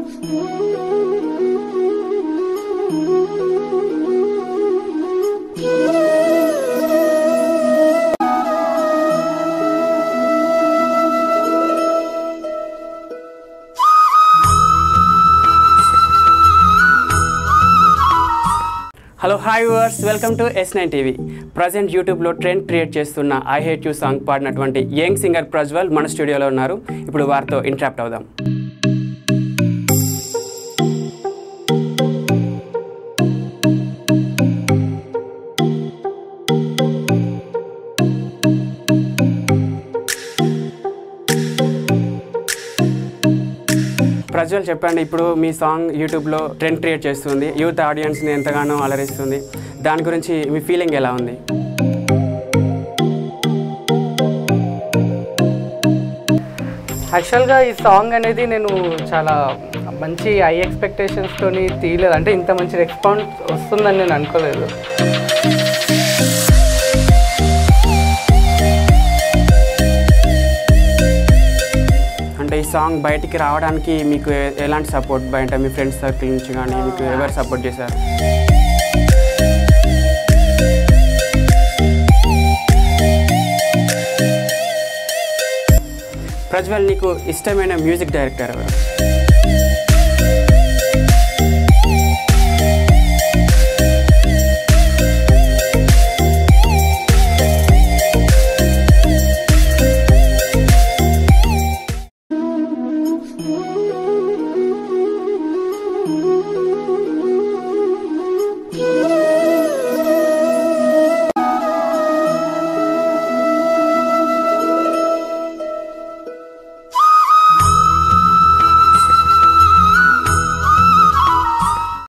Hello hi viewers, welcome to S9 TV. Present యూట్యూబ్లో trend create చేస్తున్న I hate you song పాడినటువంటి young singer Prajwal మన స్టూడియోలో ఉన్నారు. ఇప్పుడు వారితో ఇంటరాక్ట్ అవుదాం. ప్రజ్వల్, చెప్పండి, ఇప్పుడు మీ సాంగ్ యూట్యూబ్లో ట్రెండ్ క్రియేట్ చేస్తుంది, యూత్ ఆడియన్స్ని ఎంతగానో అలరిస్తుంది. దాని గురించి మీ ఫీలింగ్ ఎలా ఉంది? యాక్చువల్గా ఈ సాంగ్ అనేది నేను చాలా మంచి హై ఎక్స్పెక్టేషన్స్తో తీయలేదు. అంటే ఇంత మంచి రెస్పాన్స్ వస్తుందని నేను అనుకోలేదు. అంటే ఈ సాంగ్ బయటికి రావడానికి మీకు ఎలాంటి సపోర్ట్, బయట మీ ఫ్రెండ్స్ సర్కిల్ నుంచి కానీ మీకు ఎవరు సపోర్ట్ చేశారు? ప్రజ్వల్, నీకు ఇష్టమైన మ్యూజిక్ డైరెక్టర్ ఎవరు?